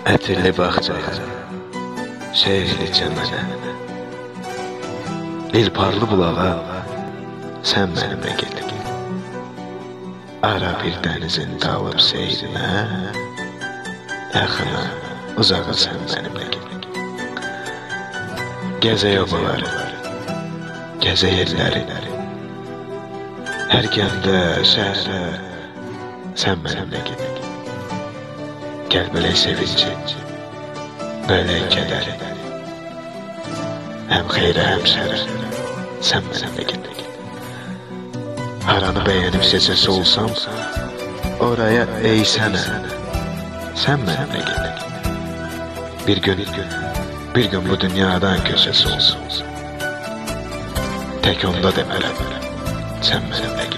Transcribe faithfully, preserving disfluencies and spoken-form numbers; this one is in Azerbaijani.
Ətirli bağçaya, şeirli çəmənə, İlparlı bulağa, sən mənimlə get. Ara bir dənizin dalıb seyrinə, yaxına, uzağa sən mənimlə get. Gəzə yobaları, gəzə yerləri, hər gəndə, şəhərə, sən mənimlə get. Gəl bölək sevinci, bölək kədəri, həm xeyrə, həm şərə, sən mənimlə get. Haranı bəyənib seçəsi olsam, oraya ey sənə, sən mənimlə get. Bir gün, bir gün bu dünyadan köçəsi olsun, tək onda demərəm, sən mənimlə get.